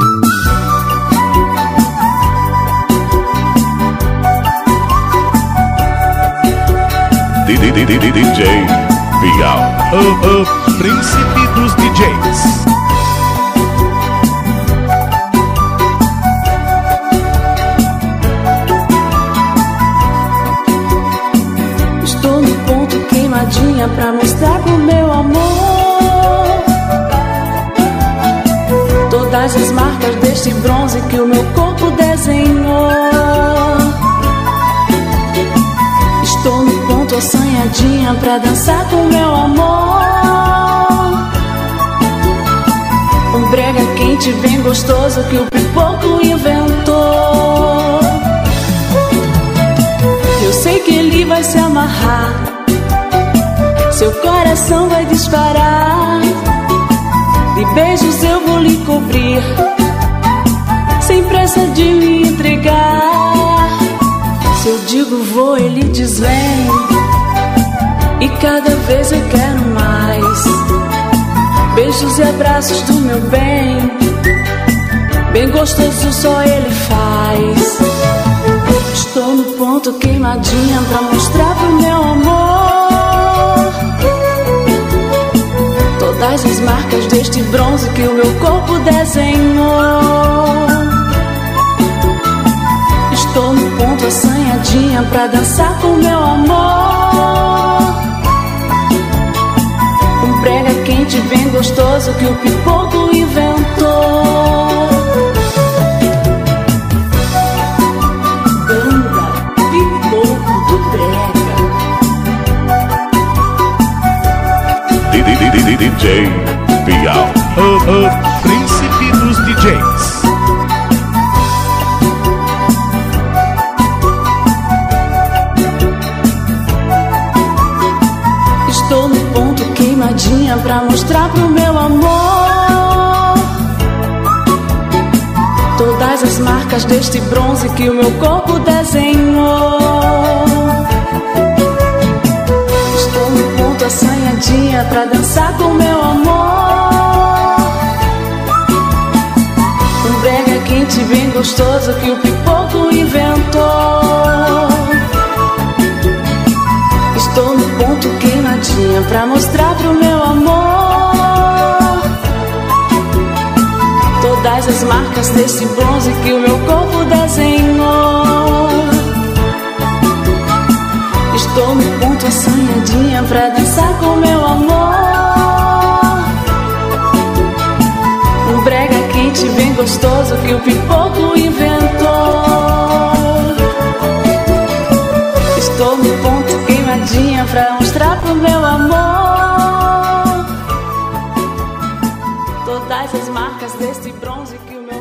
DJ Bial, o príncipe dos DJs. Estou no ponto queimadinha pra mostrar pro meu amor todas as marcas deste bronze que o meu corpo desenhou. Estou no ponto assanhadinha pra dançar com meu amor. Um brega quente bem gostoso que o pipoco inventou. Eu sei que ele vai se amarrar, seu coração vai disparar. De beijos eu vou lhe cobrir, sem pressa de me entregar. Se eu digo vou, ele diz vem, e cada vez eu quero mais. Beijos e abraços do meu bem, bem gostoso só ele faz. Estou no ponto queimadinha pra mostrar pro meu amor todas as marcas deste bronze que o meu corpo desenhou. Estou no ponto assanhadinha pra dançar com meu amor. Um brega quente bem gostoso que o pipoco inventou. Banda Pipoco do Brega. DJ Bial, o príncipe dos DJs. Estou no ponto queimadinha pra mostrar pro meu amor todas as marcas deste bronze que o meu corpo desenhou. Estou no ponto assanhadinha pra dançar com meu amor. Um brega quente bem gostoso que o pipoco inventou. Estou no ponto queimadinha pra mostrar pro meu amor todas as marcas desse bronze que o meu corpo desenhou. Estou no ponto assanhadinha pra dançar com meu amor. Um brega quente bem gostoso que o pipoco inventou. Estou no ponto queimadinha pra mostrar pro meu amor todas as marcas desse bronze que o meu